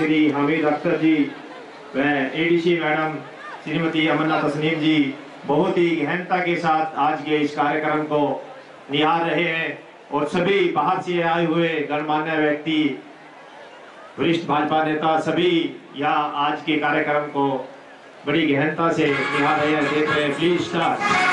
श्री हामिद अख्तर जी व ADC madam Shrimati Amanna Tasneem ji बहुत ही गहनता के साथ आज के इस कार्यक्रम को निहार रहे हैं और सभी बाहर से आए हुए गणमान्य व्यक्ति, वरिष्ठ भाजपा नेता सभी यहाँ आज के कार्यक्रम को बड़ी गहनता से निहार रहे हैं। देख रहे हैं, प्लीज स्टार्ट।